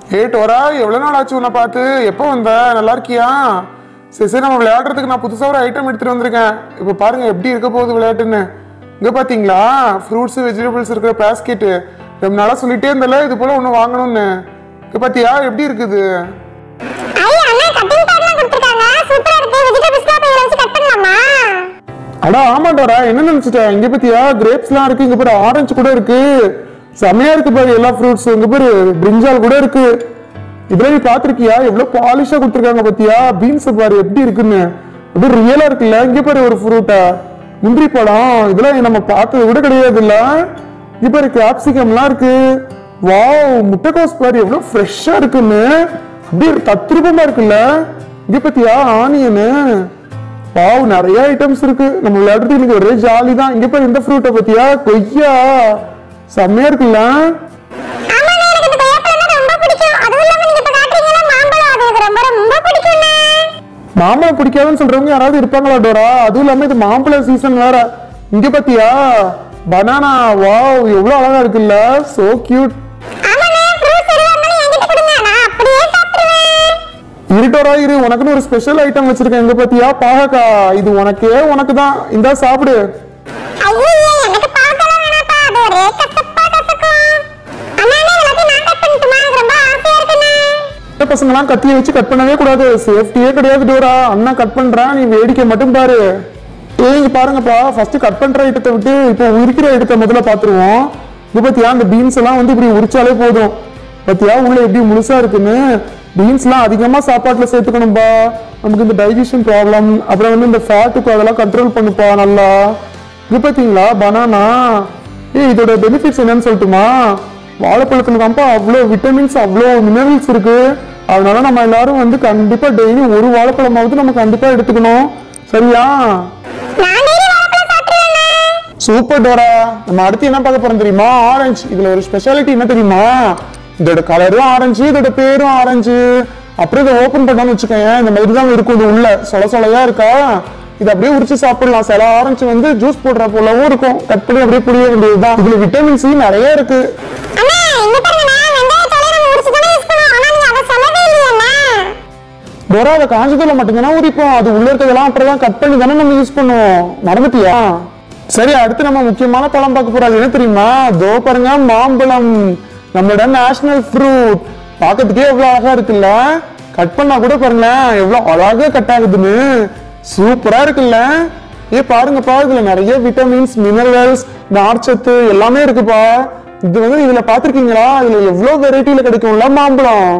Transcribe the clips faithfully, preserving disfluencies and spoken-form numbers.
ஏ Dora, எவ்வளவு நாள் ஆச்சு உன்னை பார்த்து? எப்போ வந்த? நல்லா இருக்கியா? சரி சரி, நம்ம விளையாடுறதுக்கு நான் புதுசாக ஒரு ஐட்டம் எடுத்துட்டு வந்திருக்கேன். இப்போ பாருங்க எப்படி இருக்க போகுது விளையாட்டுன்னு. இங்க பாத்தீங்களா, ஃப்ரூட்ஸ் வெஜிடபிள்ஸ் இருக்கிற பேஸ்கெட்டு. ரொம்ப நாளா சொல்லிட்டே இருந்தல இது போல ஒண்ணு வாங்கணும்னு. இங்க பாத்தியா எப்படி இருக்குது? அடா ஆமா டோரா, என்ன நினைச்சிட்ட? இங்க பாத்தியா கிரேப்ஸ் எல்லாம் இருக்கு, இங்க பாரு ஆரஞ்சு கூட இருக்கு. செமையா இருக்கு பாரு எல்லா ஃப்ரூட்ஸ். இங்க பாரு பிரிஞ்சால் கூட இருக்கு. இதெல்லாம் நீ பாத்திருக்கியா? எவ்வளவு பாலிஷா கொடுத்துருக்காங்க பாத்தியா? பீன்ஸ் பாரு எப்படி இருக்குன்னு, அப்படியே ரியலா இருக்குல்ல. இங்க பாரு ஒரு ஃப்ரூட்டா முந்திரி பழம், இதெல்லாம் நம்ம பார்த்தது கூட கிடையாது இல்ல. இங்க பாரு கேப்சிகம் எல்லாம் இருக்கு. வாவ், முட்டைக்கோஸ் பாரு எவ்வளவு ஃப்ரெஷ்ஷா இருக்குன்னு, அப்படியே தத்ரூபமா இருக்குல்ல. இங்க பாத்தியா ஆனியனு. வாவ், நிறைய ஐட்டம்ஸ் இருக்கு. நம்ம விளையாடுறது இன்னைக்கு ஒரே ஜாலி தான். இங்க பாரு இந்த ஃப்ரூட்டை பத்தியா, கொய்யா செம்மையா இருக்குல்ல. மாம்பழம் பிடிக்காதுன்னு சொல்றவங்க யாராவது இருப்பாங்களா டோரா? அதுவும் இல்லாம இது மாம்பழ சீசன் வேற. இங்க பாத்தியா பனானா. வாவ், எவ்வளவு அழகா இருக்குல்ல. So cute. இருட்டோரா இரு, உனக்குன்னு ஒரு ஸ்பெஷல் ஐட்டம் வச்சிருக்கேன். எங்க பாத்தியா பாகக்கா. இது உனக்கே உனக்கு தான். இந்தா சாப்பிடு. பசங்களாம் கத்தியை வச்சு கட் பண்ணவே கூடாது. சேஃப்டியே கிடையாது டோரா. அண்ணா கட் பண்றேன், நீ வேடிக்கை மட்டும் பாரு. ஏங்க பாருங்கப்பா, ஃபர்ஸ்ட் கட் பண்ற ஐட்டத்தை விட்டு இப்போ உரிக்கிற ஐட்டத்தை முதல்ல பாத்துருவோம். இது பாத்தியா இந்த பீன்ஸ் எல்லாம் வந்து இப்படி உரிச்சாலே போதும். பாத்தியா உள்ள எப்படி முழுசா இருக்குன்னு. பீன்ஸ் எல்லாம் அதிகமா சாப்பாட்டுல சேர்த்துக்கணும்பா. நமக்கு இந்த டைஜஷன் ப்ராப்ளம், அப்புறம் வந்து இந்த ஃபேட்டுக்கு அதெல்லாம் கண்ட்ரோல் பண்ணுப்பா நல்லா. இது பாத்தீங்களா பனானா. ஏ இதோட பெனிஃபிட்ஸ் என்னன்னு சொல்லட்டுமா? வாழைப்பழத்துல தான்ப்பா அவ்வளோ விட்டமின்ஸ், அவ்வளோ மினரல்ஸ் இருக்கு. அதனால நம்ம எல்லாரும் வந்து கண்டிப்பா டெய்லி ஒரு வாழைப்பழமாவது நம்ம கண்டிப்பா எடுத்துக்கணும். சரியா? Super Dora. நம்ம அடுத்து என்ன பார்க்க போறோம் தெரியுமா? ஆரஞ்சு. இதுல ஒரு ஸ்பெஷாலிட்டி என்ன தெரியுமா? இதோட கலரும் ஆரஞ்சு, இதோட பேரும் ஆரஞ்சு. அப்புறம் இதை ஓபன் பண்ணோம்னு வச்சுக்கோங்க, இந்த மாதிரி தான் இருக்கும். இது உள்ள சொல சொலையா இருக்கா. இது அப்படியே உரிச்சு சாப்பிடலாம். சில ஆரஞ்சு வந்து ஜூஸ் போடுற போலவும் இருக்கும். கட் பண்ணி அப்படியே புளிய வேண்டியதுதான். இதுல விட்டமின் சி நிறைய இருக்கு. டோரா, அதை காஞ்சதுல மட்டும்தானே உரிப்போம். அது உள்ள இருக்கிறதெல்லாம் அப்புறம் கட் பண்ணி தானே நம்ம யூஸ் பண்ணுவோம். மறந்துட்டியா? சரி, அடுத்து நம்ம முக்கியமான பழம் பார்க்க போறோம். என்ன தெரியுமா? தோ பாருங்க மாம்பழம், நம்மளோட நேஷனல் ஃப்ரூட். பார்க்கறதுக்கே எவ்வளவு அழகா இருக்குல்ல. கட் பண்ணா கூட பாருங்களேன் எவ்வளவு அழகா கட் ஆகுதுன்னு. சூப்பரா இருக்குல்ல. ஏ பாருங்கப்பா, இதுல நிறைய விட்டமின்ஸ், மினரல்ஸ், நார்ச்சத்து எல்லாமே இருக்குப்பா. இது வந்து இதுல பாத்திருக்கீங்களா? இதுல எவ்வளவு வெரைட்டில கிடைக்கும்ல மாம்பழம்.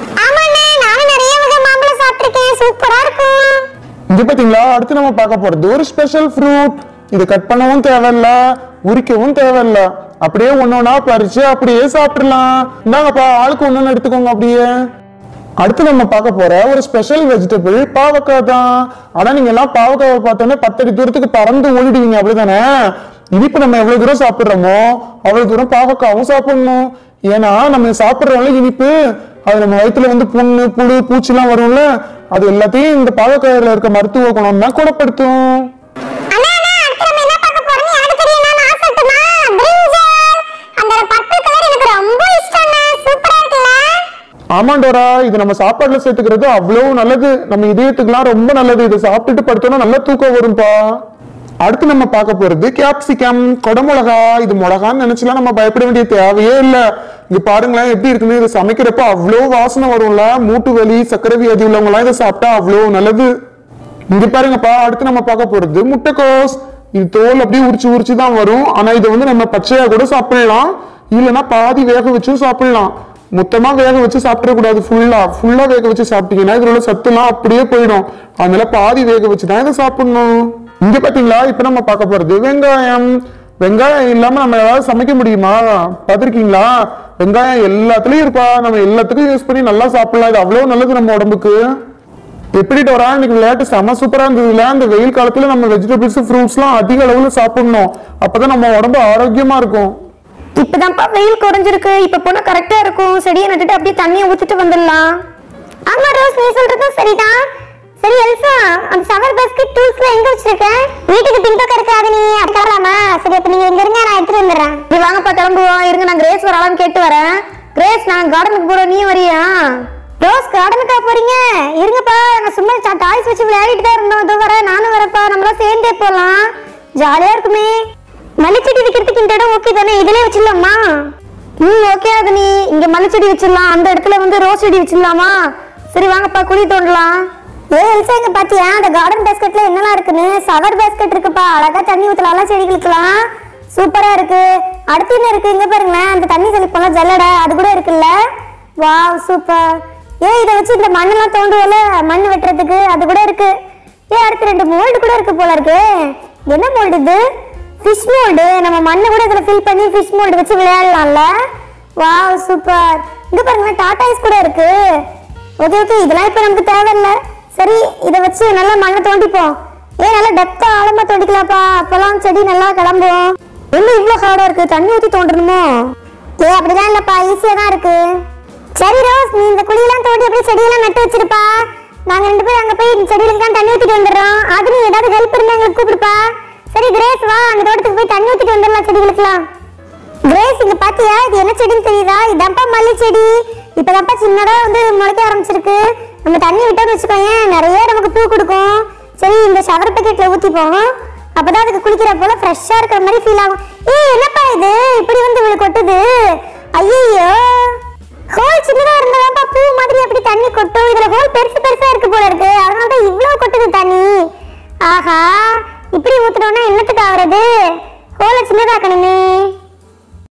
இங்க பாத்தீங்களா? அடுத்து நம்ம பார்க்க போறது ஒரு ஸ்பெஷல் ஃப்ரூட். இது கட் பண்ணவும் தேவையில்ல, உரிக்கவும் தேவையில்ல. அப்படியே ஒன்னொன்னா பறிச்சு அப்படியே சாப்பிடலாம். இந்தாங்கப்பா, ஆளுக்கு ஒன்னொன்னு எடுத்துக்கோங்க அப்படியே. அடுத்து நம்ம பார்க்க போற ஒரு ஸ்பெஷல் வெஜிடபிள் பாவக்காய் தான். ஆனா நீங்க எல்லாம் பாவக்காவை பார்த்தோன்னே பத்தடி தூரத்துக்கு பறந்து ஓடிடுவீங்க, அப்படிதானே? இனிப்பு நம்ம எவ்வளவு தூரம் சாப்பிடுறோமோ அவ்வளவு தூரம் பாவக்காவும் சாப்பிடணும். ஏன்னா நம்ம சாப்பிடுறோம்ல இனிப்பு, அது நம்ம வயிற்றுல வந்து புண்ணு புழு பூச்சி எல்லாம் வரும்ல, அது எல்லாத்தையும் இந்த பாவக்காயில இருக்க மருத்துவ குணம் தான் குணப்படுத்தும். ஆமா டோரா, இது நம்ம சாப்பாடுல சேர்த்துக்கிறது அவ்வளவு நல்லது. நம்ம இதயத்துக்குலாம் ரொம்ப நல்லது. இதை சாப்பிட்டுட்டு படுத்தோம்னா நல்லா தூக்கம் வரும்பா. அடுத்து நம்ம பார்க்க போறது கேப்சிகம், கொடமிளகா. இது மிளகான்னு நினைச்சுலாம் நம்ம பயப்பட வேண்டிய தேவையே இல்லை. இங்க பாருங்களேன் எப்படி இருக்குன்னு. இதை சமைக்கிறப்ப அவ்வளவு வாசனை வரும்ல. மூட்டு வலி, சக்கரை வியாதி உள்ளவங்க எல்லாம் இதை சாப்பிட்டா அவ்வளவு நல்லது. இங்க பாருங்கப்பா, அடுத்து நம்ம பார்க்க போறது முட்டைக்கோஸ். இது தோல் அப்படியே உரிச்சு உரிச்சு தான் வரும். ஆனா இதை வந்து நம்ம பச்சையா கூட சாப்பிடலாம், இல்லைன்னா பாதி வேக வச்சும் சாப்பிடலாம். மொத்தமா வேக வச்சு சாப்பிடக்கூடாது. ஃபுல்லா ஃபுல்லா வேக வச்சு சாப்பிட்டீங்கன்னா இதுல உள்ள சத்துலாம் அப்படியே போயிடும். அதனால பாதி வேக வச்சுதான் இதை சாப்பிடணும். இங்க பாத்தீங்களா, இப்ப நம்ம பார்க்க போறது வெங்காயம். வெங்காயம் இல்லாம நம்ம ஏதாவது சமைக்க முடியுமா? பாத்திருக்கீங்களா? வெங்காயம் எல்லாத்துலயும் இருப்பா. நம்ம எல்லாத்துக்கும் யூஸ் பண்ணி நல்லா சாப்பிடலாம். இது அவ்வளவு நல்லது நம்ம உடம்புக்கு. எப்படி டோரா, இன்னைக்கு விளையாட்டு செம சூப்பரா இருந்ததுல. இந்த வெயில் காலத்துல நம்ம வெஜிடபிள்ஸ், ஃப்ரூட்ஸ் எல்லாம் அதிக அளவுல சாப்பிடணும். அப்பதான் நம்ம உடம்பு ஆரோக்கியமா இருக்கும். இப்பதான்ப்பா வெயில் குறைஞ்சிருக்கு. இப்ப போனா கரெக்டா இருக்கும். செடியை நட்டுட்டு அப்படியே தண்ணியை ஊத்திட்டு வந்துடலாம். ஆமா ரோஸ், நீ சொல்றதும் சரிதான். சரி எல்சா, அந்த ஷவர் பேஸ்கெட் டூல்ஸ்ல எங்க வச்சிருக்க? வீட்டுக்கு பின்பக்கம் இருக்கு. அது நீ எடுக்கலாமா? சரி, அப்ப நீங்க எங்க இருங்க, நான் எடுத்துட்டு வந்துடுறேன். நீ வாங்கப்பா கிளம்புவோம். இருங்க, நான் கிரேஸ் வரலாம்னு கேட்டு வரேன். கிரேஸ் நான் கார்டனுக்கு போறோம், நீ வரியா? ரோஸ் கார்டனுக்கா போறீங்க? இருங்கப்பா, நாங்க சும்மா டாய்ஸ் வச்சு விளையாடிட்டு தான் இருந்தோம். இதோ வர நானும் வரப்பா, நம்மளாம் சேர்ந்தே போலாம், ஜாலியா இருக்குமே. மல்லிச்செடி வைக்கிறதுக்கு இந்த இடம் ஓகே தானே? இதுலயே வச்சிடலாமா? ம் ஓகே ஆதினி, இங்க மல்லிச்செடி வச்சிடலாம், அந்த இடத்துல வந்து ரோஸ் செடி வச்சிடலாமா? சரி வாங்கப்பா, குழி தோண்டலாம். ஏ எல்சா, இங்க பாத்தியா அந்த கார்டன் பேஸ்கெட்ல என்னலாம் இருக்குன்னு? சவர் பேஸ்கெட் இருக்குப்பா, அழகா தண்ணி ஊத்தலாம், செடிகளுக்குலாம் சூப்பரா இருக்கு. அடுத்து என்ன இருக்கு இங்க பாருங்களேன், அந்த தண்ணி தெளிப்போம்ல ஜல்லடை, அது கூட இருக்குல்ல. Wow super. ஏ இதை வச்சு இந்த மண்ணெல்லாம் தோண்டுவோல, மண் வெட்டுறதுக்கு, அது கூட இருக்கு. ஏ அடுத்து ரெண்டு மோல்டு கூட இருக்கு போல இருக்கு. என்ன மோல்டு இது? Fish mould. நம்ம மண்ணை கூட இதுல ஃபில் பண்ணி ஃபிஷ் மோல்டு வச்சு விளையாடலாம்ல. Wow super. இங்க பாருங்க டாடாய்ஸ் கூட இருக்கு. ஓகே ஓகே, இதெல்லாம் இப்ப நமக்கு தேவையில்லை. சரி, இதை வச்சு நல்லா மண்ணை தோண்டிப்போம். ஏன் நல்லா டெப்தா ஆழமா தோண்டிக்கலாம்ப்பா, அப்பெல்லாம் செடி நல்லா கிளம்பும். என்ன இவ்வளவு ஹார்டா இருக்கு, தண்ணி ஊத்தி தோண்டணுமோ? ஏ அப்படிதான் இல்லப்பா, ஈஸியா தான் இருக்கு. சரி ரோஸ், நீ இந்த குழியெல்லாம் தோண்டி அப்படியே செடியெல்லாம் நட்டு வச்சிருப்பா. நாங்க ரெண்டு பேரும் அங்க போய் செடிகளுக்கு தான் தண்ணி ஊத்திட்டு வந்துடுறோம். அது நீ ஏதாவது ஹெல்ப் இருந்தா எங்களுக்கு கூப்பிடுப்பா. சரி கிரேஸ் வா, அந்த தோட்டத்துக்கு போய் தண்ணி ஊத்திட்டு வந்துடலாம் செடிகளுக்குலாம். கிரேஸ் இங்க பாத்தியா, இது என்ன செடின்னு தெரியுதா? இதான்ப்பா மல்லி செடி. இப்பதான்ப்பா சின்னதா வந்து முளைக்க ஆரம்பிச்சிருக்கு. நம்ம தண்ணி விட்டோம்னு வச்சுக்கோங்க, நிறைய நமக்கு பூ கொடுக்கும். சரி, இந்த ஷவர் பக்கெட்ல ஊத்திப்போம், அப்பதான் அதுக்கு குளிக்கிற போல ஃப்ரெஷ்ஷா இருக்கிற மாதிரி ஃபீல் ஆகும். ஏய் என்னப்பா இது இப்படி வந்து இவளுக்கு கொட்டுது? ஐயோ, ஹோல் சின்னதா இருந்தாப்பா பூ மாதிரி அப்படி தண்ணி கொட்டும். இதுல ஹோல் பெருசு பெருசா இருக்கு போல இருக்கு.